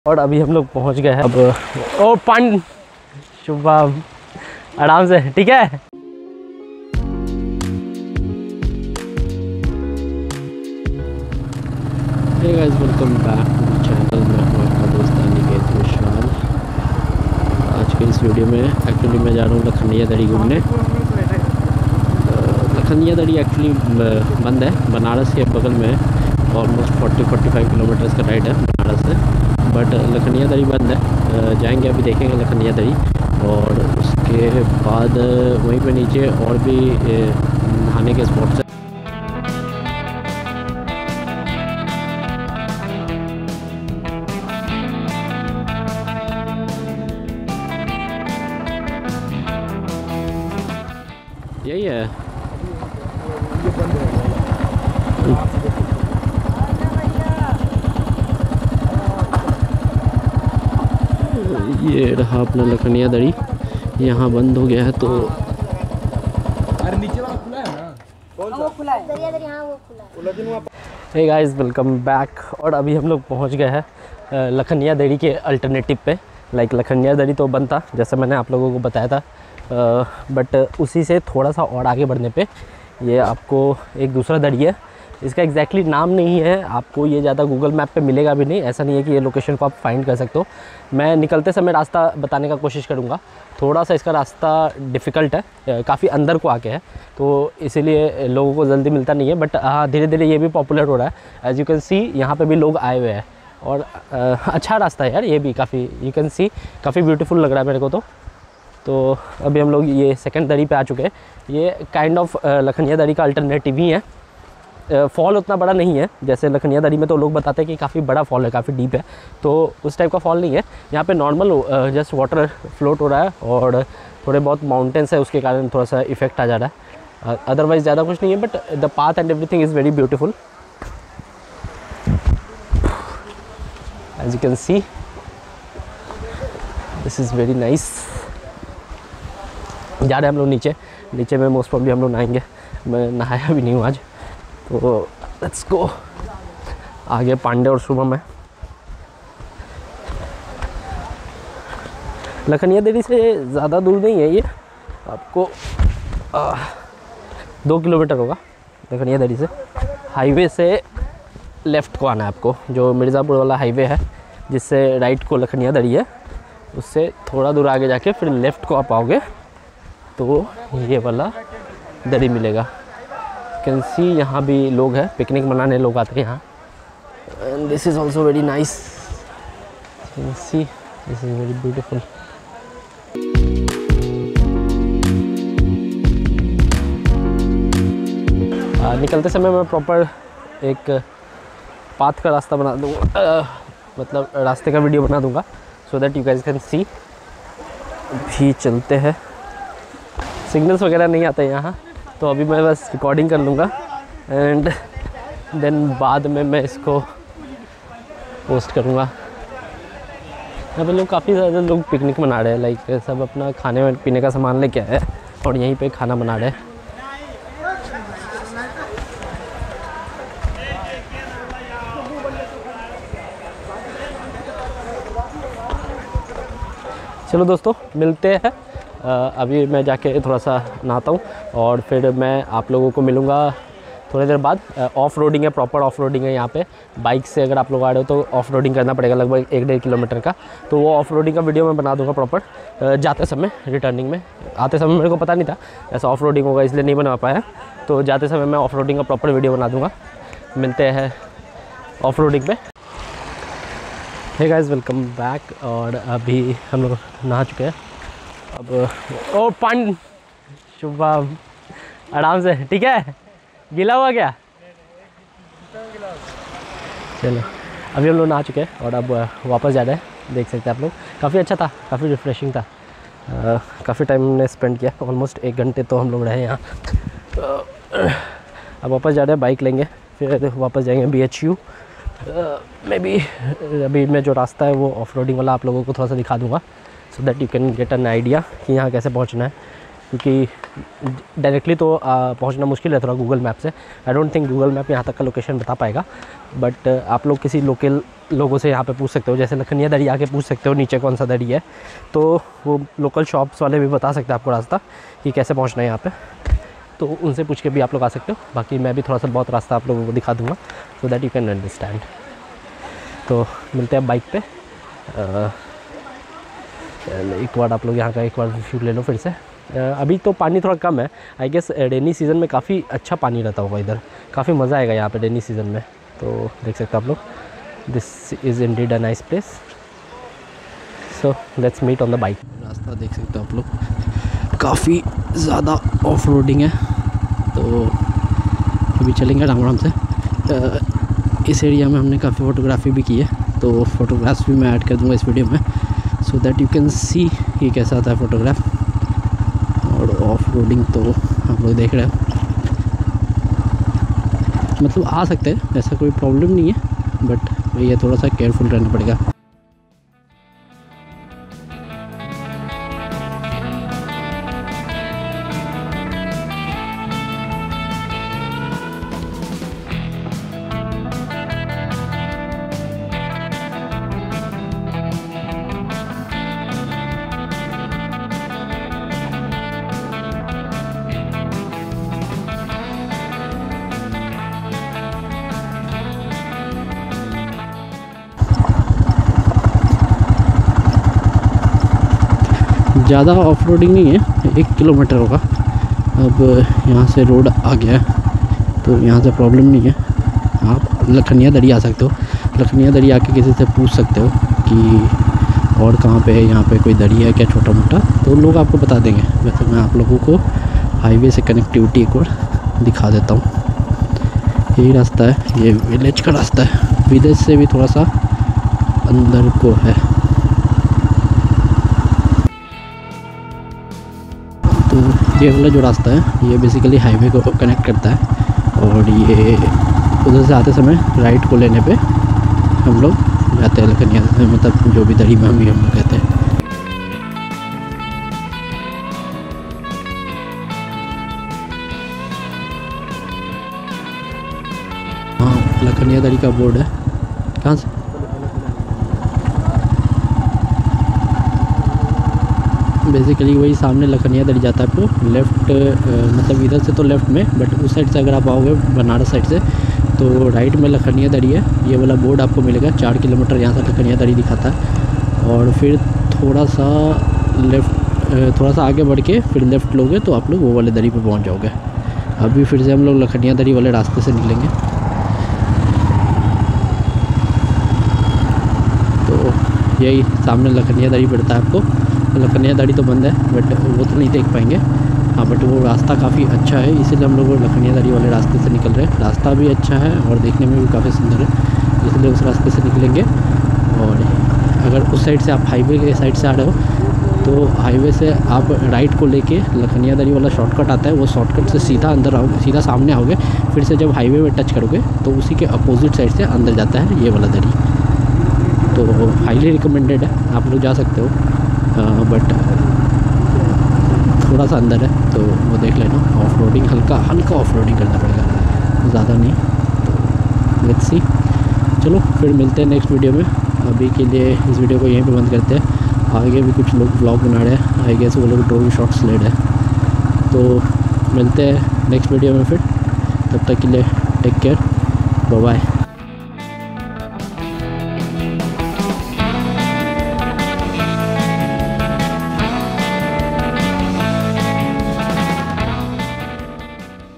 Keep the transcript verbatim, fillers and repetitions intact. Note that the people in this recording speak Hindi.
और अभी हम लोग पहुंच गए हैं अब। ओ पान शुभम आराम से, ठीक है। Hey guys, welcome back to channel. मैं हूं आपका दोस्त अनिकेत विशाल। आज के इस वीडियो में एक्चुअली मैं जा रहा हूँ लखनिया दरी घूमने। लखनिया दरी एक्चुअली बंद है, बनारस के बगल में है। Almost forty forty five kilometres का राइड है बनारस से, बट लखनिया दरी बंद है। जाएंगे अभी, देखेंगे लखनिया दरी, और उसके बाद वहीं पे नीचे और भी नहाने के स्पॉट्स हैं। यही है, ये रहा अपना लखनिया दरी। यहाँ बंद हो गया है तो अरे नीचे वाला खुला है ना, वो खुला है, दरिया दरी, हाँ वो खुला है। Hey guys, welcome back. और अभी हम लोग पहुँच गए हैं लखनिया दरी के अल्टरनेटिव पे। लाइक लखनिया दरी तो बंद था, जैसे मैंने आप लोगों को बताया था, बट उसी से थोड़ा सा और आगे बढ़ने पे ये आपको एक दूसरा दरी है। इसका एग्जैक्टली नाम नहीं है, आपको ये ज़्यादा गूगल मैप पे मिलेगा भी नहीं। ऐसा नहीं है कि ये लोकेशन को आप फाइंड कर सकते हो। मैं निकलते समय रास्ता बताने का कोशिश करूँगा। थोड़ा सा इसका रास्ता डिफ़िकल्ट है, काफ़ी अंदर को आके है, तो इसीलिए लोगों को जल्दी मिलता नहीं है। बट हाँ, धीरे धीरे ये भी पॉपुलर हो रहा है। एज़ यू कैन सी, यहाँ पे भी लोग आए हुए हैं, और आ, अच्छा रास्ता है यार ये भी। काफ़ी यू कैन सी, काफ़ी ब्यूटीफुल लग रहा है मेरे को तो। तो अभी हम लोग ये सेकंड दरी पे आ चुके हैं। ये काइंड ऑफ लखनिया दरी का अल्टरनेटिव ही है। फॉल उतना बड़ा नहीं है, जैसे लखनिया दरी में तो लोग बताते हैं कि काफ़ी बड़ा फॉल है, काफ़ी डीप है, तो उस टाइप का फॉल नहीं है। यहाँ पे नॉर्मल जस्ट वाटर फ्लोट हो रहा है, और थोड़े बहुत माउंटेन्स है, उसके कारण थोड़ा सा इफेक्ट आ जा रहा है। अदरवाइज़ ज़्यादा कुछ नहीं है, but the path and everything is very beautiful. As you can see, this is very nice. जा रहे हैं हम लोग नीचे। नीचे में मोस्ट प्रॉब्ली हम लोग नहाएंगे। मैं नहाया भी नहीं हूँ आज, तो लेट्स गो। आगे पांडे और शुभम है। लखनिया दरी से ज़्यादा दूर नहीं है ये, आपको आ, दो किलोमीटर होगा लखनिया दरी से। हाईवे से लेफ़्ट को आना है आपको, जो मिर्ज़ापुर वाला हाईवे है जिससे राइट को लखनिया दरी है, उससे थोड़ा दूर आगे जाके फिर लेफ़्ट को आप आओगे तो ये वाला दरी मिलेगा। कैन सी, यहाँ भी लोग हैं, पिकनिक मनाने लोग आते हैं यहाँ। And this is also very nice. Can see, this is very beautiful. निकलते समय मैं प्रॉपर एक पाथ का रास्ता बना दूँगा, मतलब रास्ते का वीडियो बना दूँगा, so that you guys can see. भी चलते हैं, सिग्नल्स वगैरह नहीं आते यहाँ, तो अभी मैं बस रिकॉर्डिंग कर लूँगा, एंड देन बाद में मैं इसको पोस्ट करूँगा। यहाँ पे लोग काफ़ी ज़्यादा लोग पिकनिक मना रहे हैं, लाइक सब अपना खाने पीने का सामान लेके आए हैं और यहीं पे खाना बना रहे हैं। चलो दोस्तों, मिलते हैं। अभी मैं जाके थोड़ा सा नहाता हूँ, और फिर मैं आप लोगों को मिलूँगा थोड़ी देर बाद। ऑफ रोडिंग है, प्रॉपर ऑफ रोडिंग है यहाँ पे। बाइक से अगर आप लोग आ रहे हो तो ऑफ रोडिंग करना पड़ेगा, लगभग एक डेढ़ किलोमीटर का। तो वो ऑफ रोडिंग का वीडियो मैं बना दूँगा प्रॉपर जाते समय। रिटर्निंग में आते समय मेरे को पता नहीं था ऐसा ऑफ रोडिंग होगा, इसलिए नहीं बना पाया। तो जाते समय मैं ऑफ रोडिंग का प्रॉपर वीडियो बना दूँगा। मिलते हैं ऑफ रोडिंग पे। Hey guys, welcome back. और अभी हम लोग नहा चुके हैं अब। ओ पान शुभम आराम से, ठीक है। गीला हुआ क्या? चलो, अभी हम लोग नहा चुके हैं और अब वापस जा रहे हैं। देख सकते हैं आप लोग, काफ़ी अच्छा था, काफ़ी रिफ्रेशिंग था। काफ़ी टाइम हमने स्पेंड किया, ऑलमोस्ट एक घंटे तो हम लोग रहे यहाँ। अब वापस जा रहे हैं, बाइक लेंगे, फिर वापस जाएंगे B H U. Maybe अभी मैं जो रास्ता है वो ऑफ रोडिंग वाला आप लोगों को थोड़ा सा दिखा दूँगा, so that you can get an idea कि यहाँ कैसे पहुँचना है। क्योंकि डायरेक्टली तो आ, पहुंचना मुश्किल है थोड़ा गूगल मैप से। I don't think Google map यहाँ तक का लोकेशन बता पाएगा, बट आप लोग किसी लोकल लोगों से यहाँ पे पूछ सकते हो, जैसे लखनिया दरी आके पूछ सकते हो नीचे कौन सा दरी है, तो वो लोकल शॉप्स वाले भी बता सकते हैं आपको रास्ता कि कैसे पहुँचना है यहाँ पर, तो उनसे पूछ के भी आप लोग आ सकते हो। बाकी मैं भी थोड़ा सा बहुत रास्ता आप लोगों को दिखा दूँगा so that you can understand. तो मिलते हैं बाइक पे। आ, एक बार आप लोग यहाँ का एक बार व्यू ले लो फिर से। अभी तो पानी थोड़ा कम है, आई गेस रेनी सीज़न में काफ़ी अच्छा पानी रहता होगा इधर, काफ़ी मज़ा आएगा यहाँ पे रेनी सीज़न में। तो देख सकते हो आप लोग, this is indeed a nice place. So let's meet on the bike. रास्ता देख सकते हो आप लोग, काफ़ी ज़्यादा ऑफ रोडिंग है, तो अभी चलेंगे आराम आराम से। इस एरिया में हमने काफ़ी फ़ोटोग्राफी भी की है, तो फ़ोटोग्राफ्स भी मैं ऐड कर दूँगा इस वीडियो में, so that you can see कि कैसा आता है फ़ोटोग्राफ। और ऑफ रोडिंग तो आप लोग देख रहे हो, मतलब आ सकते हैं, ऐसा कोई प्रॉब्लम नहीं है, बट ये थोड़ा सा केयरफुल रहना पड़ेगा। ज़्यादा ऑफ रोडिंग नहीं है, एक किलोमीटर होगा। अब यहाँ से रोड आ गया है तो यहाँ से प्रॉब्लम नहीं है। आप लखनिया दरी आ सकते हो, लखनिया दरी आके किसी से पूछ सकते हो कि और कहाँ पे है, यहाँ पे कोई दरी है क्या छोटा मोटा, तो लोग आपको बता देंगे। वैसे मैं आप लोगों को हाईवे से कनेक्टिविटी एक बार दिखा देता हूँ। यही रास्ता है, ये विलेज का रास्ता है, विलेज से भी थोड़ा सा अंदर को है। तो ये वाला जो रास्ता है ये बेसिकली हाईवे को कनेक्ट करता है, और ये उधर से आते समय राइट को लेने पे हम लोग जाते हैं लखनिया, मतलब जो भी दरी में हम भी हम लोग कहते हैं। हाँ, लखनिया दरी का बोर्ड है। कहाँ से? बेसिकली वही सामने लखनिया दरी जाता है आपको लेफ़्ट, मतलब इधर से तो लेफ़्ट में, बट उस साइड से अगर आप आओगे बनारस साइड से तो राइट में लखनिया दरी है। ये वाला बोर्ड आपको मिलेगा, चार किलोमीटर यहाँ से लखनिया दरी दिखाता है। और फिर थोड़ा सा लेफ़्ट, थोड़ा सा आगे बढ़ के फिर लेफ़्ट लोगे तो आप लोग वो वाले दरी पे पहुँच जाओगे। अभी फिर से हम लोग लखनिया दरी वाले रास्ते से निकलेंगे। तो यही सामने लखनिया दरी पड़ता है आपको। लखनिया दरी तो बंद है, बट वो तो नहीं देख पाएंगे। हाँ, बट वो रास्ता काफ़ी अच्छा है, इसीलिए हम लोग लखनिया दरी वाले रास्ते से निकल रहे हैं। रास्ता भी अच्छा है और देखने में भी काफ़ी सुंदर है, इसलिए उस रास्ते से निकलेंगे। और अगर उस साइड से आप हाईवे के साइड से आ रहे हो तो हाईवे से आप राइट को लेके लखनिया दरी वाला शॉर्टकट आता है, वो शॉर्टकट से सीधा अंदर आओगे, सीधा सामने आओगे। फिर से जब हाईवे में टच करोगे तो उसी के अपोजिट साइड से अंदर जाता है ये वाला दरी। तो हाईली रिकमेंडेड है, आप लोग जा सकते हो, बट थोड़ा सा अंदर है तो वो देख लेना। ऑफ रोडिंग हल्का हल्का ऑफ रोडिंग करना पड़ेगा, ज़्यादा नहीं। तो लेट्स सी, चलो फिर मिलते हैं नेक्स्ट वीडियो में। अभी के लिए इस वीडियो को यहीं पे बंद करते हैं। आगे भी कुछ लोग ब्लॉग बना रहे हैं, आई गेस वो लोग ड्रोन शॉट्स ले रहे हैं। तो मिलते हैं नेक्स्ट वीडियो में फिर, तब तक के लिए टेक केयर, बाय बाय।